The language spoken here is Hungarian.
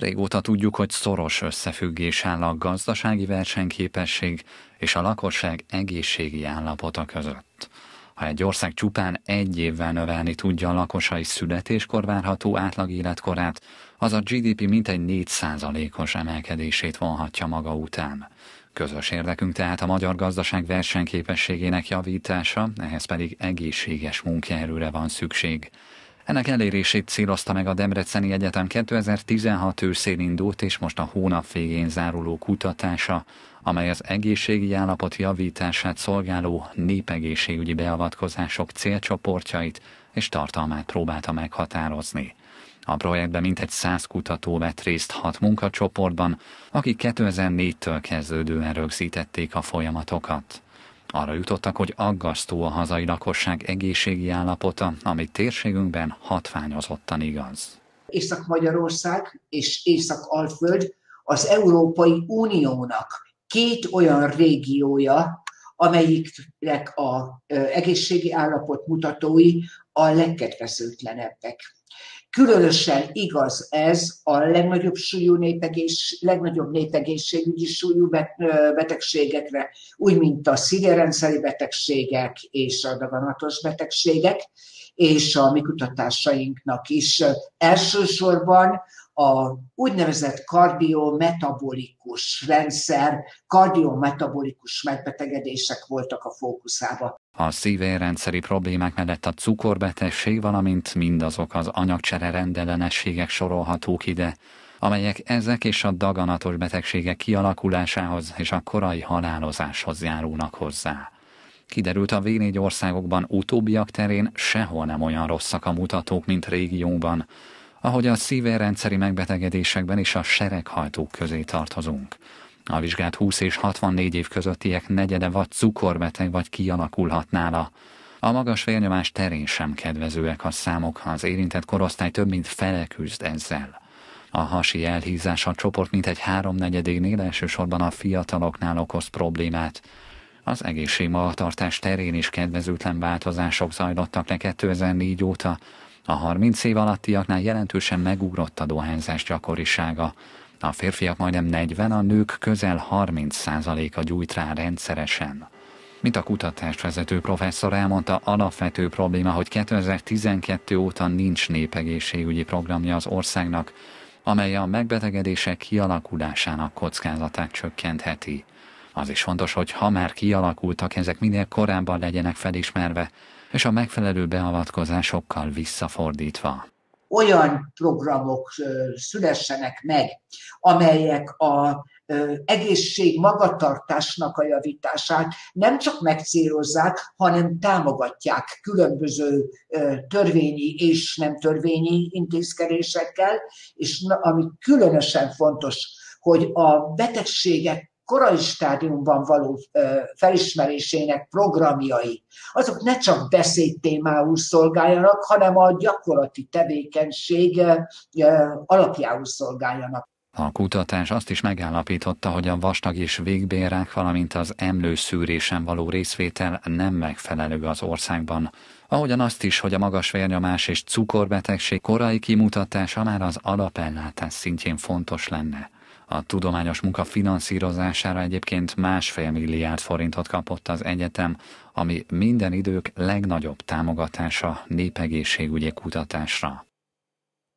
Régóta tudjuk, hogy szoros összefüggés áll a gazdasági versenyképesség és a lakosság egészségi állapota között. Ha egy ország csupán egy évvel növelni tudja a lakosai születéskor várható átlag életkorát, az a GDP mintegy 4%-os emelkedését vonhatja maga után. Közös érdekünk tehát a magyar gazdaság versenyképességének javítása, ehhez pedig egészséges munkaerőre van szükség. Ennek elérését célozta meg a Debreceni Egyetem 2016 őszén indult és most a hónap végén záruló kutatása, amely az egészségi állapot javítását szolgáló népegészségügyi beavatkozások célcsoportjait és tartalmát próbálta meghatározni. A projektben mintegy 100 kutató vett részt 6 munkacsoportban, akik 2004-től kezdődően rögzítették a folyamatokat. Arra jutottak, hogy aggasztó a hazai lakosság egészségi állapota, ami térségünkben hatványozottan igaz. Észak-Magyarország és Észak-Alföld az Európai Uniónak 2 olyan régiója, amelyiknek az egészségi állapot mutatói a legkedvezőtlenebbek. Különösen igaz ez a legnagyobb népegészségügyi súlyú betegségekre, úgy, mint a szívérendszeri betegségek és a daganatos betegségek, és a mi kutatásainknak is elsősorban a úgynevezett kardiometabolikus rendszer, kardiometabolikus megbetegedések voltak a fókuszában. A szívérrendszeri problémák mellett a cukorbetegség, valamint mindazok az anyagcsere rendellenességek sorolhatók ide, amelyek ezek és a daganatos betegségek kialakulásához és a korai halálozáshoz járulnak hozzá. Kiderült, a V4 országokban utóbbiak terén sehol nem olyan rosszak a mutatók, mint régióban, ahogy a szívérrendszeri megbetegedésekben is a sereghajtók közé tartozunk. A vizsgált 20 és 64 év közöttiek negyede vagy cukorbeteg, vagy kialakulhat nála. A magas vérnyomás terén sem kedvezőek a számok, az érintett korosztály több mint fele küzd ezzel. A hasi elhízás a csoport mintegy 3/4-nél elsősorban a fiataloknál okoz problémát. Az egészségmagatartás terén is kedvezőtlen változások zajlottak le 2004 óta. A 30 év alattiaknál jelentősen megugrott a dohányzás gyakorisága. A férfiak majdnem 40, a nők közel 30%-a gyújt rá rendszeresen. Mint a kutatást vezető professzor elmondta, alapvető probléma, hogy 2012 óta nincs népegészségügyi programja az országnak, amely a megbetegedések kialakulásának kockázatát csökkentheti. Az is fontos, hogy ha már kialakultak, ezek minél korábban legyenek felismerve, és a megfelelő beavatkozásokkal visszafordítva. Olyan programok szülessenek meg, amelyek az egészség magatartásnak a javítását nem csak megcélozzák, hanem támogatják különböző törvényi és nem törvényi intézkedésekkel, és ami különösen fontos, hogy a betegségek korai stádiumban való felismerésének programjai, azok ne csak beszédtémául szolgáljanak, hanem a gyakorlati tevékenység alapjául szolgáljanak. A kutatás azt is megállapította, hogy a vastag- és végbélrák, valamint az emlőszűrésen való részvétel nem megfelelő az országban. Ahogyan azt is, hogy a magas vérnyomás és cukorbetegség korai kimutatása már az alapellátás szintjén fontos lenne. A tudományos munka finanszírozására egyébként 1,5 milliárd forintot kapott az egyetem, ami minden idők legnagyobb támogatása népegészségügyi kutatásra.